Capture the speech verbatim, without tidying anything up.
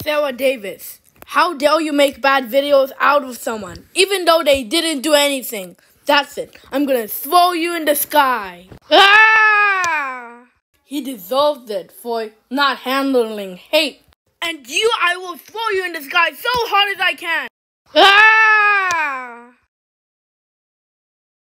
Sarah Davis, how dare you make bad videos out of someone, even though they didn't do anything? That's it. I'm gonna throw you in the sky. Ah! He deserves it for not handling hate. And you, I will throw you in the sky so hard as I can. Ah!